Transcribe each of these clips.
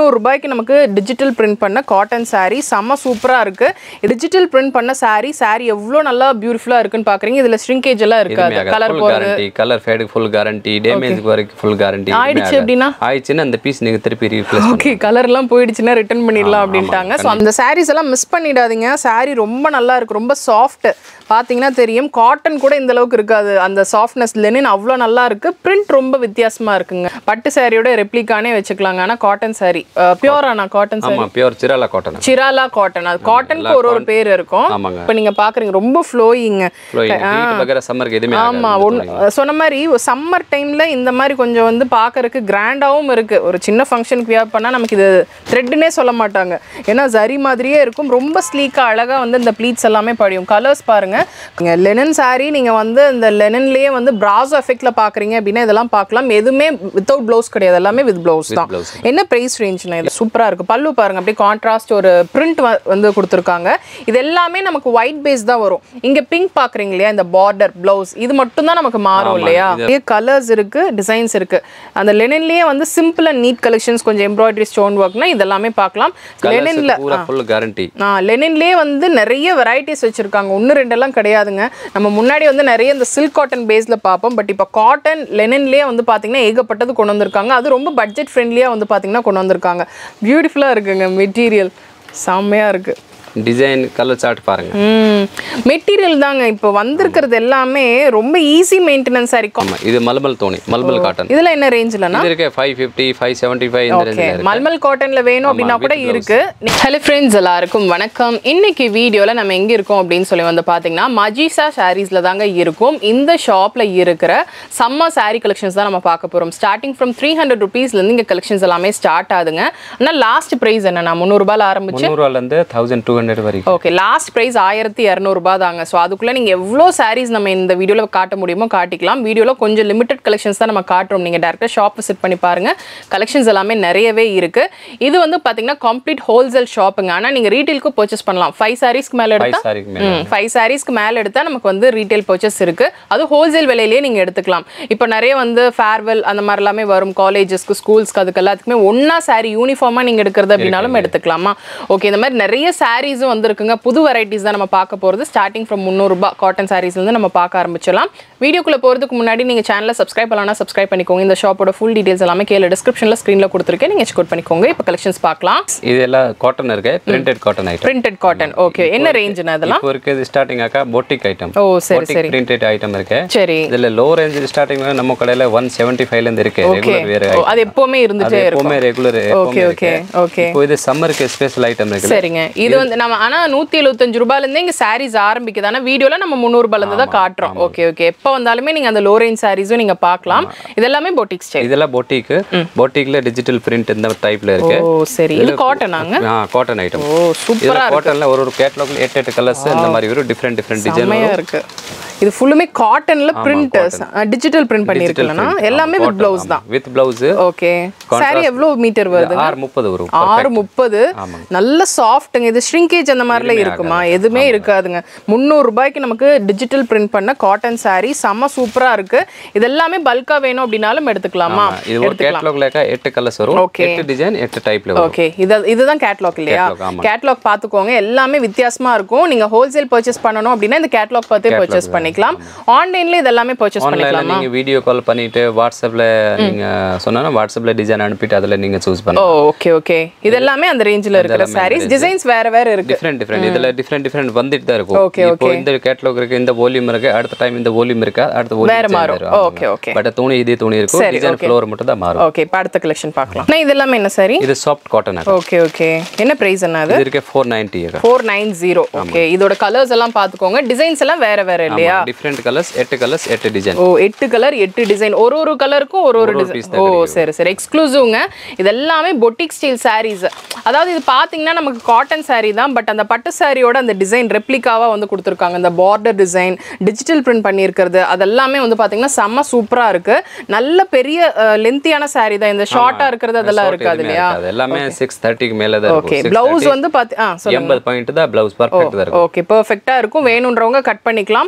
ரூபாய்க்கு நமக்கு digital print பண்ண காட்டன் saree செம்ம சூப்பரா இருக்கு. டிஜிட்டல் பிரிண்ட் பண்ண saree எவ்வளவு நல்லா பியூட்டிஃபுல்லா இருக்குன்னு பாக்குறீங்க. இதுல shrinkage எல்லாம் இருக்காது. கலர் போறது colour fade full guarantee, damage வரைக்கும் ஃபுல் கேரண்டி. ஆயிடுச்சு அப்படினா ஆயிடுச்சுனா அந்த பீஸ் நீங்க திருப்பி ரீப்ளேஸ் ஓகே கலர் எல்லாம் போயிடுச்சுனா ரிட்டர்ன் பண்ணிடலாம் அப்படிட்டாங்க. சோ அந்த sarees எல்லாம் மிஸ் பண்ணிடாதீங்க. saree ரொம்ப நல்லா இருக்கு. ரொம்ப சாஃப்ட். பாத்தீங்கன்னா தெரியும் காட்டன் கூட இந்த அளவுக்கு இருக்காது. அந்த சாஃப்ட்னஸ் லெனின் அவ்ளோ நல்லா இருக்கு. பிரிண்ட் ரொம்ப வித்தியாசமா இருக்குங்க. பட்டு சாரியோட ரெப்ளிகானே வெச்சுக்கலாங்க. ஆனா காட்டன் saree பியூரானா காட்டன் saree? ஆமா pure Chirala cotton. Chirala cotton. அது காட்டனுக்கு ஒரு பேர் இருக்கும். இப்போ நீங்க பாக்குறீங்க ரொம்ப ஃப்ளோயிங். ஹீட் வகர சம்மருக்கு எதுமே ஆமா சொன்ன மாதிரி சம்மர் டைம்ல இந்த மாதிரி கொஞ்சம் வந்து பாக்குறதுக்கு கிராண்டாவும் இருக்கு. ஒரு சின்ன ஃபங்க்ஷனுக்கு வியர் பண்ணா நமக்கு இது த்ரெட்னே சொல்ல மாட்டாங்க. ஏன்னா ஜரி மாதிரியே இருக்கும். ரொம்ப ஸ்லீக்கா அழகா வந்து இந்த ப்ளீட்ஸ் எல்லாமே படியும். கலர்ஸ் பாருங்க. லெனின் saree நீங்க வந்து இந்த லெனின்லயே வந்து பிராசோ எஃபெக்ட்ல பாக்குறீங்க அப்படின்னா இதெல்லாம் பார்க்கலாம். எதுவுமே வித்தவுட் ப்ளவுஸ் கிடையாது. எல்லாமே வித் ப்ளவுஸ் தான். என்ன பிரைஸ் ரேஞ்ச்னா இது சூப்பரா இருக்கு. பல்லு பாருங்க அப்படியே கான்ட்ராஸ்ட் ஒரு பிரிண்ட் வந்து கொடுத்திருக்காங்க. இது எல்லாமே நமக்கு ஒயிட் பேஸ் தான் வரும். இங்க பிங்க் பாக்குறீங்க இல்லையா இந்த பார்டர் ப்ளவுஸ் இது மட்டும் தான் நமக்கு மாறும் இல்லையா. நிறைய கலர்ஸ் இருக்கு, டிசைன்ஸ் இருக்கு. அந்த லெனின்லயே வந்து சிம்பிள் அண்ட் நீட் கலெக்ஷன்ஸ் கொஞ்சம் எம்ப்ராய்டரி ஸ்டோன் ஒர்க்னா இதெல்லாமே பார்க்கலாம். லெனின்ல பூரா ஃபுல் கேரண்டி. லெனின்லயே வந்து நிறைய வெரைட்டிஸ் வச்சிருக்காங்க. ஒன்னு ரெண்டு எல்லாம் கிடையாதுங்க. நம்ம முன்னாடி வந்து நிறைய இந்த சில்க் காட்டன் பேஸ்ல பார்ப்போம். பட் இப்போ காட்டன் லெனின்லயே வந்து பாத்தீங்கன்னா ஏகப்பட்டது கொண்டு வந்திருக்காங்க. அது ரொம்ப பட்ஜெட் ஃப்ரெண்ட்லியா வந்து பாத்தீங்கன்னா கொண்டு வந்திருக்காங்க. பியூட்டிஃபுல்லா இருக்குங்க. மெட்டீரியல் செம்மையா இருக்கு. டிசைன் கலர் சார்ட் பாருங்க. மெட்டீரியல் தாங்க இப்போ வந்திருக்கிறது எல்லாமே ரொம்ப ஈஸி மெயின்டெனன்ஸ் இருக்கும். இது மல்மல் தோனி மல்மல் காட்டன். இதுல என்ன ரேஞ்ச்லனா? இது இருக்கு 550 575 இந்த ரேஞ்ச்ல இருக்கு. மல்மல் காட்டன்ல வேணும் அப்படினா கூட இருக்கு. ஹலோ फ्रेंड्स எல்லாருக்கும் வணக்கம். இன்னைக்கு வீடியோல நம்ம எங்க இருக்கோம் அப்படினு சொல்லி வந்து பாத்தீங்கன்னா மஜிஷா சாரீஸ்ல தாங்க இருக்கும். இந்த ஷாப்ல இருக்கிற சம்மர் saree கலெக்ஷன்ஸ் தான் நம்ம பார்க்க போறோம். ஸ்டார்டிங் from 300 rupees ல இருந்து இங்க கலெக்ஷன்ஸ் எல்லாமே ஸ்டார்ட் ஆகுதுங்க. ஆனா லாஸ்ட் பிரைஸ் என்னன்னா 300 ரூபாயில ஆரம்பிச்சு 300 ரூபாயில இருந்து 1200 வரைக்கும். ஓகே லாஸ்ட் பிரைஸ் 1200 ரூபாய் தாங்க. சோ அதுக்குள்ள நீங்க எவ்வளவு sarees நம்ம இந்த வீடியோல காட்ட முடியுமோ காட்டிக்கலாம். வீடியோல கொஞ்சம் லிமிட்டட் கலெக்ஷன்ஸ் தான் நம்ம காட்றோம். நீங்க டைரக்ட்டா ஷாப் விசிட் பண்ணி பாருங்க. கலெக்ஷன்ஸ் எல்லாமே நிறையவே இருக்கு. இது வந்து பாத்தீங்கன்னா கம்ப்ளீட் ஹோல்சேல் ஷாப்புங்க. ஆனா நீங்க ரீட்டைலுக்கு பர்ச்சேஸ் பண்ணலாம். 5 sareesக்கு மேல எடுத்தா 5 sareesக்கு மேல எடுத்தா நமக்கு வந்து ரீட்டைல் பர்ச்சேஸ் இருக்கு. அது ஹோல்சேல் விலையிலேயே நீங்க எடுத்துக்கலாம். இப்போ நிறைய வந்து ஃபேர்வெல் அந்த மாதிரி எல்லாமே வரும். காலேஜஸ்க்கு ஸ்கூல்ஸ்க்கு அதுக்கு எல்லாத்துக்குமே ஒண்ணா saree யூனிஃபார்மா நீங்க எடுக்கிறது அப்படினாலும் எடுத்துக்கலாமா. ஓகே இந்த மாதிரி நிறைய sarees வந்திருக்குங்க. புது வெரைட்டிஸ் தான் நம்ம பார்க்க போறது. ஸ்டார்டிங் from 300 ரூபாய் காட்டன் sareesல இருந்து நம்ம பார்க்க ஆரம்பிச்சலாம். வீடியோக்குள்ள போறதுக்கு முன்னாடி நீங்க சேனலை சப்ஸ்கிரைப் பண்ணலனா சப்ஸ்கிரைப் பண்ணிக்கோங்க. இந்த ஷாப்போட ஃபுல் டீடைல்ஸ் எல்லாமே கீழ டிஸ்கிரிப்ஷன்ல ஸ்கிரீன்ல கொடுத்திருக்கேன். நீங்க செக் அவுட் பண்ணிக்கோங்க. இப்போ கலெக்ஷன்ஸ் பார்க்கலாம். இதெல்லாம் காட்டன் இருக்கு. Printed cotton item. Printed cotton. Okay என்ன ரேஞ்ச்னா அதெல்லாம்? இப்போ இருக்குது ஸ்டார்டிங் ஆக பொட்டிக் ஐட்டம். ஓ சரி சரி. பிரிண்டட் ஐட்டம் இருக்கு. சரி. இதுல லோ ரேஞ்ச் ஸ்டார்டிங்ல நம்ம கடையில 175 ல இருந்து இருக்கு. Regular wear item. அது எப்பவுமே இருந்துட்டே இருக்கும். எப்பவுமே ரெகுலர். Okay okay okay. இப்போ இது சம்மருக்கு ஸ்பெஷல் ஐட்டம் இருக்கு. சரிங்க. இது வந்து நம்ம ஆனா 175 ரூபாயில இருந்து இங்க sarees ஆரம்பிக்குது. ஆனா வீடியோல நம்ம 300 ரூபாயில இருந்து தான் காட்றோம். Okay okay. எப்ப வந்தாலுமே நீங்க அந்த லோ ரேஞ்ச் sareesம் நீங்க பார்க்கலாம். இதெல்லாம் பொட்டிக் ஸ்டைல். இதெல்லாம் பொட்டிக். பொட்டிக்ல டிஜிட்டல் பிரிண்ட் இந்த டைப்ல இருக்கு. ஓ சரி. இது காட்டனாங்க? Cotton item. ஓ சூப்பரா இருக்கு. காட்டன்ல ஒரு கேட்டலாக்ல 8 கலர்ஸ் இந்த மாதிரி ஒரு டிஃபரண்ட் டிசைன் செமையா இருக்கு. இது ஃபுல்லுமே காட்டன்ல பிரிண்ட் டிஜிட்டல் பிரிண்ட் பண்ணிருக்கலனா எல்லாமே வித் ப்ளவுஸ் தான். With blouse. ஓகே. saree எவ்வளவு மீட்டர் வருது? 630 வரும். 630. நல்ல சாஃப்ட்ங்க. இது shrinkage அந்த மாதிரில இருக்குமா? எதுமே இருக்காதுங்க. 300 ரூபாய்க்கு நமக்கு டிஜிட்டல் பிரிண்ட் பண்ண காட்டன் saree செம சூப்பரா இருக்கு. இது எல்லாமே பல்கா வேணும் அப்படினாலும் எடுத்துக்கலாமா? இது ஒரு கேட்டலாக்ல 8 கலர்ஸ் வரும். 8 டிசைன் 8 டைப்ல வரும். ஓகே. இதுதான் கேட்டலாக் இல்லையா? கேட்டலாக் பாத்துக்கோங்க. எல்லாமே வித்தியாசமா இருக்கும். நீங்க ஹோல்சேல் பர்ச்சேஸ் பண்ணனும் அப்படினா இந்த கேட்டலாக் பார்த்தே பர்ச்சேஸ் பண்ணிக்கலாம். ஆன்லைன்ல இதெல்லாம் பர்ச்சேஸ் பண்ணிக்கலாமா? நீங்க வீடியோ கால் பண்ணிட்டு வாட்ஸ்அப்ல நீங்க சொன்னா வாட்ஸ்அப்ல டிசைன் அனுப்பிட்டு அதுல நீங்க சூஸ் பண்ணலாம். Okay okay. இதெல்லாம் அந்த ரேஞ்சில இருக்கிற sarees டிசைன்ஸ் வேற வேற இருக்கு. டிஃபரண்ட் இதுல டிஃபரண்ட் வந்துட்டு தான் இருக்கும். இப்போ இந்த கேட்டலாக் இருக்கு, இந்த வால்யூம் இருக்கு, அடுத்த டைம் இந்த வால்யூம் இருக்கு, அடுத்த வால்யூம் வேற மாறும். Okay okay. பட் துணி இதே துணி இருக்கும். டிசைன் ஃப்ளோர் மட்டும் தான் மாறும். ஓகே. இப்போ அடுத்த கலெக்ஷன் பார்க்கலாம். நான் இதெல்லாம் என்ன saree? இது சாஃப்ட் காட்டன். Okay okay. என்ன பிரைஸ் என்னது? இது இருக்கு 490. 490. ஓகே. இதோட கலர்ஸ் எல்லாம் பாத்துக்கோங்க. டிசைன்ஸ் எல்லாம் வேற வேற இல்லையா? Different colours 8 colours 8 design. ஓ 8 கலர் 8 டிசைன். ஒரு கலருக்கும் ஒரு டிசைன். ஓ சரி சரி. எக்ஸ்க்ளூசிவ்ங்க. இதெல்லாம் பொட்டிக் ஸ்டைல் sarees. அதாவது இது பாத்தீங்கன்னா நமக்கு காட்டன் saree தான். பட் அந்த பட்டு சாரியோட அந்த டிசைன் ரெப்ளிகாவா வந்து கொடுத்திருக்காங்க. அந்த பார்டர் டிசைன் டிஜிட்டல் பிரிண்ட் பண்ணியிருக்கிறது அதெல்லாமே வந்து பாத்தீங்கன்னா செம்ம சூப்பரா இருக்கு. நல்ல பெரிய லென்த்தியான saree தான். இந்த ஷார்ட்டா இருக்கிறது அதெல்லாம் இருக்காது இல்லையா? எல்லாமே 630 க்கு மேல தான் இருக்கும். ஓகே. பிளவுஸ் வந்து 80 பாயிண்ட் தான் பிளவுஸ். பெர்ஃபெக்ட்டா இருக்கும். ஓகே பெர்ஃபெக்ட்டா இருக்கும். வேணும்ன்றவங்க கட் பண்ணிக்கலாம். இந்த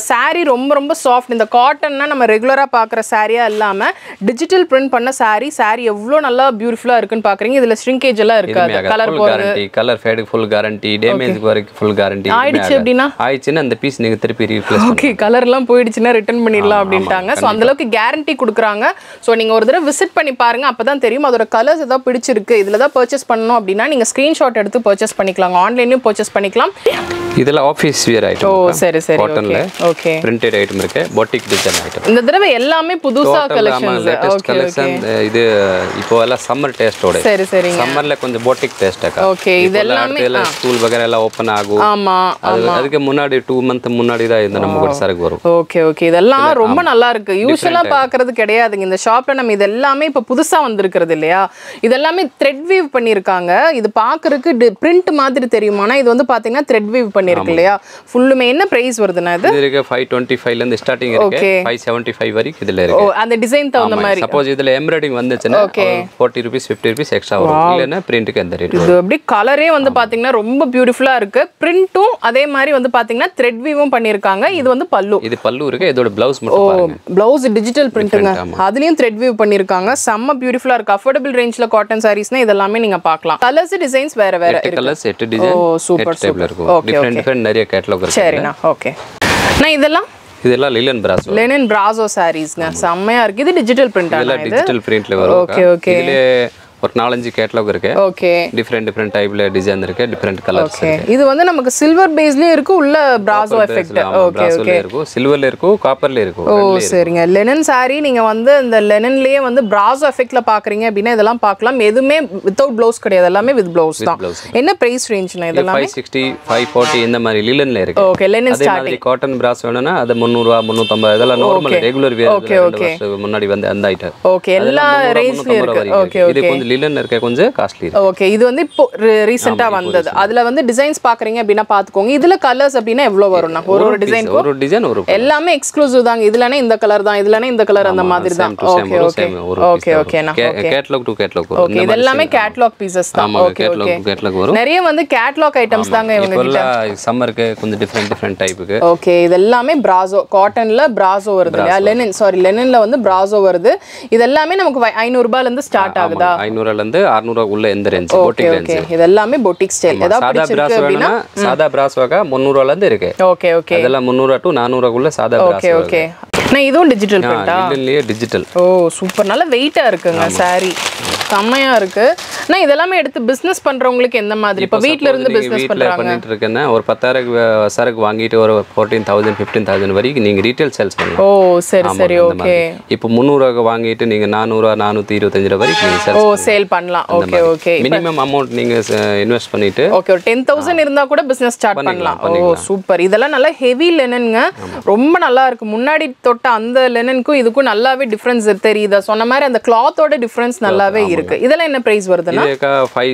saree ரொம்ப சாஃப்ட். இந்த காட்டன்னா நம்ம ரெகுலரா பார்க்குற சாரியா இல்லாம டிஜிட்டல் பிரிண்ட் பண்ண saree எவ்வளோ நல்லா பியூட்டிஃபுல்லா இருக்குன்னு பாக்குறீங்க. இதுல shrinkage எல்லாம் இருக்காது. Colour guarantee, colour fade full guarantee, damage வரைக்கும் ஃபுல் கேரண்டி. ஆயிடுச்சு அப்படினா ஆயிடுச்சுன்னா அந்த பீஸ் நீங்க திருப்பி ரீப்ளேஸ் ஓகே கலர்லாம் போயிடுச்சுன்னா ரிட்டர்ன் பண்ணிடலாம் அப்படின்ட்டாங்க. ஸோ அந்த அளவுக்கு கேரண்டி கொடுக்குறாங்க. ஸோ நீங்க ஒரு தடவை விசிட் பண்ணி பாருங்க, அப்பதான் தெரியும் அதோட கலர்ஸ் ஏதாவது பிடிச்சிருக்கு இதுல தான் பர்ச்சேஸ் பண்ணணும் அப்படின்னா நீங்க ஸ்கிரீன்ஷாட் எடுத்து பர்ச்சேஸ் பண்ணிக்கலாம். ஆன்லைன்லயும் பர்ச்சேஸ் பண்ணிக்கலாம். இதெல்லாம் ஆபீஸ் வியர் ஐட்டம். ஓ சரி சரி காட்டன்ல ஓகே பிரிண்டட் ஐட்டம் இருக்கு, பொட்டிக் டிசைன் ஐட்டம். இந்த தடவை எல்லாமே புதுசா கலெக்ஷன்ஸ். Latest collection. இது இப்போ எல்லாம் சம்மர் டேஸ்டோட. சரி சரிங்க. சம்மர்ல கொஞ்சம் பொட்டிக் டேஸ்ட் ஆகா. ஓகே இதெல்லாம் ஸ்கூல் வகேரா எல்லாம் ஓபன் ஆகும். ஆமா அதுக்கு முன்னாடி 2 மந்த் முன்னாடி தான் இந்த நம்ம கூட சரக்கு வரும். ஓகே ஓகே இதெல்லாம் ரொம்ப நல்லா இருக்கு. யூசுவலா பாக்குறது கிடையாதுங்க இந்த ஷாப்ல. நம்ம இது எல்லாமே இப்ப புதுசா வந்திருக்கிறது இல்லையா, இதெல்லாம் த்ரெட் வீவ் பண்ணிருக்காங்க. இது பாக்குறதுக்கு பிரிண்ட் மாதிரி தெரியுமானா இது வந்து பாத்தீங்கன்னா த்ரெட் வீவ் பண்ணிருக்கு இல்லையா. ஃபுல்லுமே என்ன பிரைஸ் வருதுனா இது? இதுக்கு 525 ல இருந்து ஸ்டார்டிங் இருக்கு. 575 வரைக்கும் இதுல இருக்கு. ஓ அந்த டிசைன் தகுந்த மாதிரி. சப்போஸ் இதுல எம்ப்ராய்டிங் வந்துச்சுனா 40 ரூபீஸ் 50 ரூபீஸ் எக்ஸ்ட்ரா வரும். இல்லனா பிரிண்ட்க்கு அந்த ரேட். இது அப்படியே கலரே வந்து பாத்தீங்கன்னா ரொம்ப பியூட்டிஃபுல்லா இருக்கு. பிரிண்டும் அதே மாதிரி வந்து பாத்தீங்கன்னா த்ரெட் வீவும் பண்ணிருக்காங்க. இது வந்து பல்லு. இது பல்லு இருக்கு. இதோட ப்ளவுஸ் மட்டும் பாருங்க. ப்ளவுஸ் டிஜிட்டல் பிரிண்ட்ங்க. அதுலயும் த்ரெட் வீவ் பண்ணிருக்காங்க. செம்ம பியூட்டிஃபுல்லா இருக்கு. அஃபோர்டபிள் ரேஞ்ச்ல காட்டன் சாரீஸ்னா இதெல்லாம் நீங்க பார்க்கலாம். கலர்ஸ் டிசைன்ஸ் வேற வேற இருக்கு. Colours 8 design. ஓ சூப்பர் சூப்பர் இருக்கும். டிஃபரண்ட் நிறைய கேட்டலாக் இருக்கு. சரிண்ணா ஓகே. நான் இதெல்லாம் லினன் பிராசோ. லினன் பிராசோ சாரீஸ்ங்க. செம்மையா இருக்கு. இது டிஜிட்டல் பிரிண்ட் ஆனா இது டிஜிட்டல் பிரிண்ட்ல வரும். Okay okay. இதுல ஒரு 4-5 கேட்டலாக் இருக்கு. ஓகே டிஃபரண்ட் டைப்ல டிசைன் இருக்கு, டிஃபரண்ட் கலர்ஸ் இருக்கு. இது வந்து நமக்கு சில்வர் பேஸ்லயே இருக்கு, உள்ள பிராசோ எஃபெக்ட். ஓகே ஓகே இருக்கு, சில்வர்ல இருக்கு, காப்பர்ல இருக்கு. ஓ சரிங்க. லெனன் saree நீங்க வந்து இந்த லெனன்லயே வந்து பிராசோ எஃபெக்ட்ல பாக்குறீங்க அப்படினா இதெல்லாம் பார்க்கலாம். எதுமே வித்அவுட் ப்ளவுஸ் கிடையாது, எல்லாமே வித் ப்ளவுஸ் தான். என்ன பிரைஸ் ரேஞ்ச்னா இதெல்லாம்? 560 540 இந்த மாதிரி லினன்ல இருக்கு. Okay linen starting. Cotton brasso வேணும்னா அது 300 ரூபாய் 350 இதெல்லாம் normal regular wear. Okay okay. முன்னாடி வந்து அந்த ஐட்டம். ஓகே எல்லா ரேஞ்ச்லயும் இருக்கு. Okay okay. இது கொஞ்சம் லினன் இருக்க கொஞ்சம் காஸ்ட்லி இருக்கு. ஓகே இது வந்து இப்போ ரீசன்ட்டா வந்தது. அதுல வந்து டிசைன்ஸ் பாக்குறீங்க அப்படினா பாத்துக்கோங்க. இதுல கலர்ஸ் அப்படினா எவ்வளவு வரும்னா ஒரு டிசைன் எல்லாமே எக்ஸ்க்ளூசிவ் தாங்க. இதுலனே இந்த கலர் தான், இதுலனே இந்த கலர் அந்த மாதிரி தான். ஓகே ஓகே ஓகே ஓகேனா ஓகே. கேட்டலாக் டு கேட்டலாக் வரும். ஓகே இது எல்லாமே கேட்டலாக் பீசஸ் தான். ஓகே ஓகே கேட்டலாக் வரும். நிறைய வந்து கேட்டலாக் ஐட்டம்ஸ் தாங்க இவங்க கிட்ட. சம்மருக்கு கொஞ்சம் டிஃபரண்ட் டைப்புக்கு. ஓகே இது எல்லாமே பிராசோ காட்டன்ல பிராசோ வருது இல்லையா. லெனின் லெனின்ல வந்து பிராசோ வருது. இது எல்லாமே நமக்கு 500 ரூபாயில இருந்து ஸ்டார்ட் ஆகுதா? 500 ல இருந்து 600 உள்ள எந்த ரேஞ்ச் பொட்டிக் ரேஞ்ச். ஓகே இது எல்லாமே பொட்டிக் ஸ்டைல். ஏதாவது பிடிச்சிருக்கு அப்படினா சாதா பிராஸ்வாக 300 ல இருந்து இருக்கு. Okay okay. அதெல்லாம் 300 to 400 குள்ள சாதா பிராஸ். Okay okay. நான் இதுவும் டிஜிட்டல் பிரிண்டா? இதுலயே டிஜிட்டல். ஓ சூப்பர். நல்ல வெயிட்டா இருக்குங்க saree. செம்மையா இருக்கு. நான் இதெல்லாம் எடுத்து பிசினஸ் பண்றவங்களுக்கு எந்த மாதிரி? இப்ப வீட்ல இருந்து பிசினஸ் பண்றாங்க பண்ணிட்டு இருக்கேன்னா ஒரு 10,000 சரக்கு வாங்கிட்டு ஒரு 14,000 15,000 வரைக்கும் நீங்க ரீட்டைல் சேல்ஸ் பண்ணலாம். ஓ சரி சரி ஓகே. இப்போ 300 வாங்கிட்டு நீங்க 400 425 வரைக்கும் நீங்க சேல்ஸ் சேல் பண்ணலாம். Okay okay. மினிமம் அமௌண்ட் நீங்க இன்வெஸ்ட் பண்ணிட்டு ஓகே ஒரு 10,000 இருந்தா கூட பிசினஸ் ஸ்டார்ட் பண்ணலாம். ஓ சூப்பர். இதெல்லாம் நல்ல ஹெவி லெனன்ங்க. ரொம்ப நல்லா இருக்கு. முன்னாடி தொட்ட அந்த லெனனுக்கும் இதுக்கும் நல்லாவே டிஃபரன்ஸ் தெரியுதா? சொன்ன மாதிரி அந்த கிளாத்தோட டிஃபரன்ஸ் நல்லாவே இருக்கு. இதெல்லாம் என்ன பிரைஸ் வருதுன்னா? இதுக்கு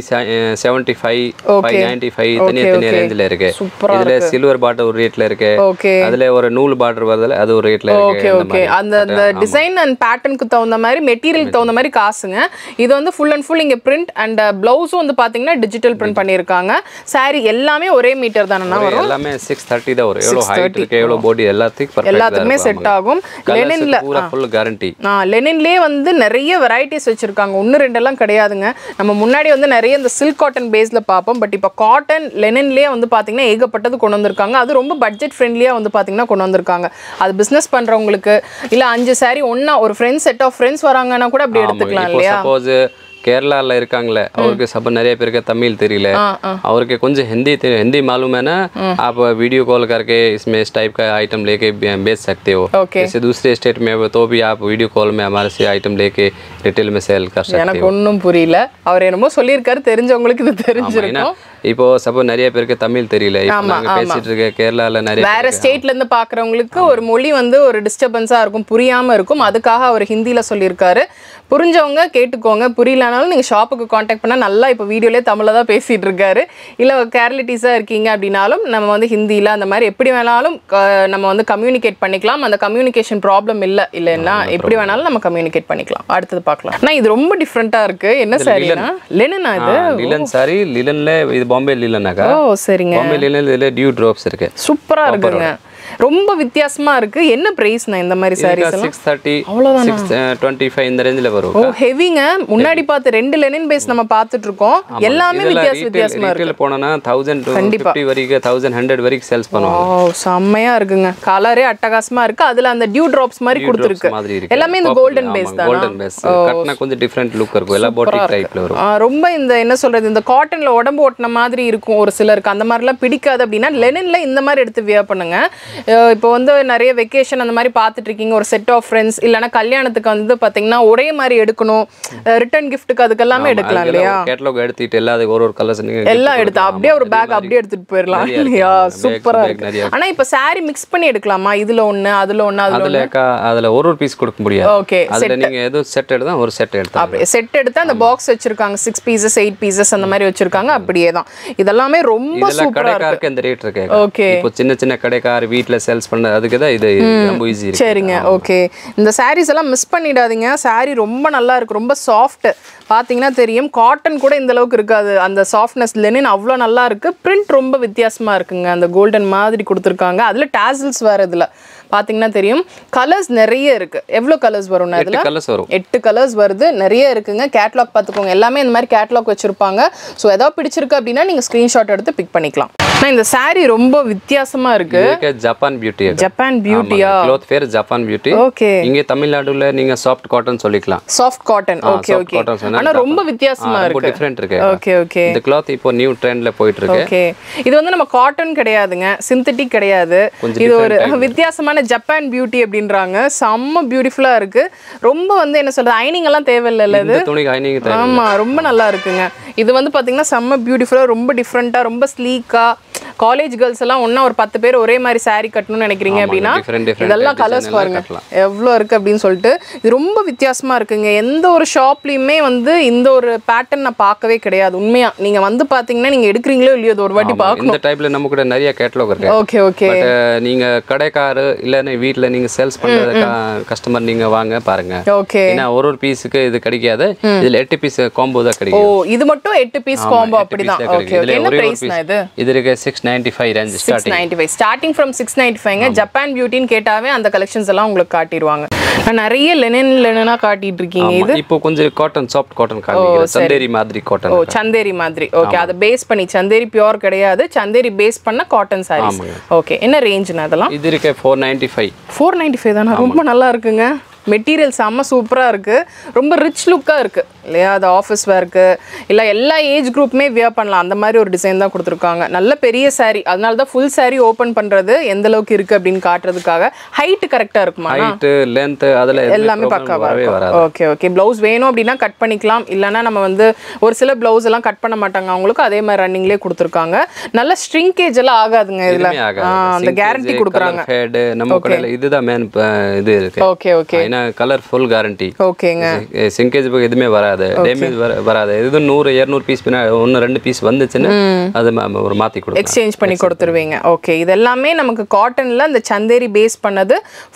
575 595 தனியா ரேஞ்சில இருக்கு. இதுல சில்வர் பார்டர் ஒரு ரேட்ல இருக்கு. அதுல ஒரு நூல் பார்டர் வருதுல அது ஒரு ரேட்ல இருக்கு. Okay okay. அந்த டிசைன் அண்ட் பேட்டர்னுக்கு தகுந்த மாதிரி மெட்டீரியலுக்கு தகுந்த மாதிரி காசுங்க. இது வந்து ஃபுல் அண்ட் ஃபுல் இங்க பிரிண்ட் அண்ட் ப்ளவுஸும் வந்து பாத்தீங்கன்னா டிஜிட்டல் பிரிண்ட் பண்ணிருக்காங்க. saree எல்லாமே ஒரே மீட்டர் தானே வரும்? எல்லாமே 630 தான் வரும். எவ்வளவு ஹைட் இருக்கு எவ்வளவு பாடி எல்லாத்துக்குமே செட் ஆகும். லெனின்ல பூரா ஃபுல் கேரண்டி. லெனின்லயே வந்து நிறைய வெரைட்டிஸ் வச்சிருக்காங்க. 1 2 எல்லாம் கிடையாதுங்க. நம்ம முன்னாடி வந்து நிறைய இந்த சில்க் காட்டன் பேஸ்ல பாப்போம். பட் இப்போ காட்டன் லெனின்லயே வந்து பாத்தீங்கன்னா ஏகப்பட்டது கொண்டு வந்திருக்காங்க. அது ரொம்ப பட்ஜெட் ஃப்ரெண்ட்லியா வந்து பாத்தீங்கன்னா கொண்டு வந்திருக்காங்க. அது பிசினஸ் பண்றவங்களுக்கு இல்ல 5 saree ஒண்ணா ஒரு ஃப்ரெண்ட்ஸ் செட் ஆஃப் ஃப்ரெண்ட்ஸ் வராங்கன்னா கூட அப்படி எடுத்துக்கலாம் இல்லையா? சப்போஸ் केरला இருக்காங்களே அவருக்கு சப நிறைய பேருக்கு தமிழ் தெரியல அவருக்கு கொஞ்சம் हिंदी मालूम है ना आप वीडियो कॉल करके इसमें इस टाइप का आइटम लेके बेच सकते हो जैसे दूसरे स्टेट में हो तो भी आप वीडियो कॉल में हमारे से आइटम लेके रिटेल में सेल कर सकते हो எனக்கு ஒண்ணும் புரியல அவர் என்னமோ சொல்லிருக்காரு தெரிஞ்சவங்களுக்கு இது தெரிஞ்சிருக்கும் இப்போ சப நிறைய பேருக்கு தமிழ் தெரியல இப்போ நாங்க பேசிட்டு இருக்க கேரளால நிறைய வேற ஸ்டேட்ல இருந்து பார்க்கறவங்களுக்கு ஒரு மொழி வந்து ஒரு டிஸ்டர்பன்ஸா இருக்கும் புரியாம இருக்கும் அதுக்காக அவர் ஹிந்தில சொல்லிருக்காரு புரிஞ்சவங்க கேட்டுக்கோங்க புரியலனாலும் நீங்க ஷாப்புக்கு கான்டாக்ட் பண்ணா நல்லா இப்போ வீடியோலயே தமிழ்ல தான் பேசிட்டு இருக்காரு இல்ல கேரளிட்டிஸா இருக்கீங்க அப்படினாலும் நம்ம வந்து ஹிந்தில அந்த மாதிரி எப்படி வேணாலும் நம்ம வந்து கம்யூனிகேட் பண்ணிக்கலாம் அந்த கம்யூனிகேஷன் ப்ராப்ளம் இல்லன்னா எப்படி வேணாலும் நம்ம கம்யூனிகேட் பண்ணிக்கலாம் அடுத்து பார்க்கலாம் நான் இது ரொம்ப டிஃபரண்டா இருக்கு என்ன சாரினா லெனினா இது லினன் சாரி லினன்ல இது பாம்பே லினனாக்கா ஓ சரிங்க பாம்பே லினன்ல டியூ டிராப்ஸ் இருக்கு சூப்பரா இருக்குங்க ரொம்ப வித்தியாசமா இருக்கு. என்ன பிரைஸ்னா இந்த மாதிரி sarees எல்லாம்? 630 625 இந்த ரேஞ்சில வரும். ஓ ஹெவிங்க. முன்னாடி பார்த்து ரெண்டு லெனின் பேஸ் நம்ம பார்த்துட்டு இருக்கோம். எல்லாமே வித்தியாசமா இருக்கு. ரீட்டைல் போனா 1050 வரைக்கும் 1100 வரைக்கும் சேல்ஸ் பண்ணுவாங்க. ஓ செம்மையா இருக்குங்க. கலரே அட்டகாசமா இருக்கு. அதுல அந்த டியூ டிராப்ஸ் மாதிரி கொடுத்திருக்கு. எல்லாமே இந்த கோல்டன் பேஸ் தான். Golden base. கட்னா கொஞ்சம் டிஃபரண்ட் லுக் இருக்கும். எல்லாம் பாட்டிக் டைப்ல வரும். ரொம்ப இந்த என்ன சொல்றது இந்த காட்டன்ல உடம்பு ஒட்டன மாதிரி இருக்கும் ஒரு சிலருக்கு. அந்த மாதிரிலாம் பிடிக்காது அப்படின்னா லெனின்ல இந்த மாதிரி எடுத்து வியர் பண்ணுங்க. இப்போ வந்து நிறைய வெக்கேஷன் அந்த மாதிரி பார்த்துட்டு இருக்கீங்க, ஒரு செட் ஆஃப் ஃப்ரெண்ட்ஸ் இல்லைன்னா கல்யாணத்துக்கு வந்து பார்த்தீங்கன்னா ஒரே மாதிரி எடுக்கணும், ரிட்டர்ன் கிஃப்ட்டுக்கு அதுக்கெல்லாமே எடுக்கலாம் இல்லையா? கேட்டலாக் எடுத்துட்டு எல்லாத்துக்கும் ஒரு கலர்ஸ் நீங்க எல்லாம் எடுத்து அப்படியே ஒரு பேக் அப்படியே எடுத்துட்டு போயிடலாம் இல்லையா? சூப்பரா இருக்கு. ஆனா இப்போ saree மிக்ஸ் பண்ணி எடுக்கலாமா? இதுல ஒண்ணு அதுல ஒண்ணு அதுல ஒரு பீஸ் கொடுக்க முடியாது. ஓகே அதுல நீங்க ஏதோ செட் எடுத்தா ஒரு செட் எடுத்தா அப்படியே செட் எடுத்தா அந்த பாக்ஸ் வச்சிருக்காங்க 6 பீசஸ் 8 பீசஸ் அந்த மாதிரி வச்சிருக்காங்க. அப்படியே தான் இதெல்லாமே ரொம்ப சூப்பரா இருக்கு. இந்த ரேட் இருக்கு. ஓகே இப்போ சின்ன சின்ன கடைக்கார வீட்ல சேல்ஸ் பண்ண அதுக்கு தான் இது ரொம்ப ஈஸி இருக்கு. சரிங்க. ஓகே இந்த sarees எல்லாம் மிஸ் பண்ணிடாதீங்க. saree ரொம்ப நல்லா இருக்கு. ரொம்ப சாஃப்ட். பாத்தீங்கன்னா தெரியும் காட்டன் கூட இந்த அளவுக்கு இருக்காது. அந்த சாஃப்ட்னஸ் லெனின் அவ்வளோ நல்லா இருக்கு. பிரிண்ட் ரொம்ப வித்தியாசமா இருக்குங்க. அந்த கோல்டன் மாதிரி கொடுத்துருக்காங்க. அதுல டாசல்ஸ் வேற இதுல பாத்தீங்கன்னா தெரியும். கலர்ஸ் நிறைய இருக்கு. எவ்வளோ கலர்ஸ் வரும்? அதுல 8 கலர்ஸ் வருது. நிறைய இருக்குங்க. கேட்லாக் பார்த்துக்கோங்க. எல்லாமே இந்த மாதிரி கேட்லாக் வச்சிருப்பாங்க. ஸோ ஏதாவது பிடிச்சிருக்கு அப்படின்னா நீங்க ஸ்கிரீன்ஷாட் எடுத்து பிக் பண்ணிக்கலாம். இந்த saree ரொம்ப வித்தியாசமா இருக்கு. Japan beauty. ஜப்பான் பியூட்டியா? க்ளாத் பேர் ஜப்பான் பியூட்டி. ஓகே. இங்க தமிழ்நாடுல நீங்க சாஃப்ட் காட்டன் சொல்லிக்கலாம். Soft cotton. Okay okay. ஆனா ரொம்ப வித்தியாசமா இருக்கு. ரொம்ப டிஃபரண்ட் இருக்கு. Okay okay. இந்த க்ளாத் இப்போ நியூ ட்ரெண்ட்ல போயிட்டு இருக்கு. ஓகே. இது வந்து நம்ம காட்டன் கிடையாதுங்க. சிந்தெடிக் கிடையாது. இது ஒரு வித்தியாசமான ஜப்பான் பியூட்டி அப்படின்றாங்க. செம்ம பியூட்டிஃபுல்லா இருக்கு. ரொம்ப வந்து என்ன சொல்றது ஐனிங் எல்லாம் தேவையில்லை. இது துணிக்கு ஐனிங் தேவை. ஆமா ரொம்ப நல்லா இருக்குங்க. இது வந்து பாத்தீங்கன்னா செம்ம பியூட்டிஃபுல்லா ரொம்ப டிஃபரெண்டா ரொம்ப ஸ்லீக்கா காலேஜ் கேர்ள்ஸ் எல்லாம் ஒண்ணா ஒரு 10 பேர் ஒரே மாதிரி saree கட்டணும்னு நினைக்கிறீங்க அப்படின்னா இதெல்லாம் கலர்ஸ் பாருங்க எவ்வளோ இருக்கு அப்படின்னு சொல்லிட்டு. இது ரொம்ப வித்தியாசமா இருக்குங்க. எந்த ஒரு ஷாப்லயுமே வந்து இந்த ஒரு பேட்டர்ன் நான் பார்க்கவே கிடையாது. உண்மையா நீங்க வந்து பாத்தீங்கன்னா நீங்க எடுக்கிறீங்களோ இல்லையோ ஒரு வாட்டி பார்க்கணும். இந்த டைப்ல நம்ம கூட நிறைய கேட்டலாக் இருக்கு. Okay okay. நீங்க கடைக்காரரு இல்லன்னா வீட்ல நீங்க சேல்ஸ் பண்ற கஸ்டமர் நீங்க வாங்க பாருங்க. ஓகே. ஏன்னா ஒரு பீஸ்க்கு இது கிடைக்காது. இதுல 8 பீஸ் காம்போ தான் கிடைக்கும். ஓ இது மட்டும் 8 பீஸ் காம்போ அப்படிதான். Okay okay. என்ன பிரைஸ்னா இது? இது இருக்கு 695 ரேஞ்ச் ஸ்டார்டிங். 695 ஸ்டார்டிங் फ्रॉम 695ங்க. ஜப்பான் பியூட்டின்னு கேட்டாவே அந்த கலெக்ஷன்ஸ் எல்லாம் உங்களுக்கு காட்டிடுவாங்க. நிறைய லெனினா காட்டிட்டு இருக்கீங்க. இது இப்போ கொஞ்சம் காட்டன் சாஃப்ட் காட்டன் காட்டுறீங்க. சந்தேரி மாதிரி காட்டன். ஓ சந்தேரி மாதிரி. ஓகே. அத பேஸ் பண்ணி சந்தேரி பியூர் கிடையாது. சந்தேரி பேஸ் பண்ண காட்டன் sarees. ஓகே. என்ன ரேஞ்ச்னா அதெல்லாம்? இது இருக்கு 495. 495 தானா? ரொம்ப நல்லா இருக்குங்க. மெட்டீரியல் செம்ம சூப்பராக இருக்குது. ரொம்ப ரிச் லுக்காக இருக்குது இல்லையா? அது ஆஃபீஸ் வேர்க்கு இல்லை எல்லா ஏஜ் குரூப்புமே வியர் பண்ணலாம். அந்த மாதிரி ஒரு டிசைன் தான் கொடுத்துருக்காங்க. நல்ல பெரிய saree. அதனால தான் ஃபுல் saree ஓப்பன் பண்ணுறது எந்த அளவுக்கு இருக்குது அப்படின்னு காட்டுறதுக்காக. ஹைட்டு கரெக்டாக இருக்குமா? ஹைட்டு லென்த் அதில் எல்லாமே பக்காவாக இருக்கும். Okay okay. ப்ளவுஸ் வேணும் அப்படின்னா கட் பண்ணிக்கலாம். இல்லைனா நம்ம வந்து ஒரு சில ப்ளவுஸ் எல்லாம் கட் பண்ண மாட்டாங்க அவங்களுக்கு. அதே மாதிரி ரன்னிங்லேயே கொடுத்துருக்காங்க. நல்ல ஸ்ட்ரிங்கேஜ் எல்லாம் ஆகாதுங்க இதில். அந்த கேரண்டி கொடுக்குறாங்க. நம்ம கடையில் இதுதான் மேன் இது இருக்கு. Okay okay. Colour full guarantee. ஓகேங்க. சிங்கேஜ் எதுவுமே வராது. டேமேஜ் வராது. இது 100 200 பீஸ் ஒன்று 2 பீஸ் வந்துச்சுன்னா அது ஒரு மாற்றி கொடுத்து எக்ஸ்சேஞ்ச் பண்ணி கொடுத்துருவீங்க. ஓகே. இது எல்லாமே நமக்கு காட்டனில் அந்த சந்தேரி பேஸ் பண்ணது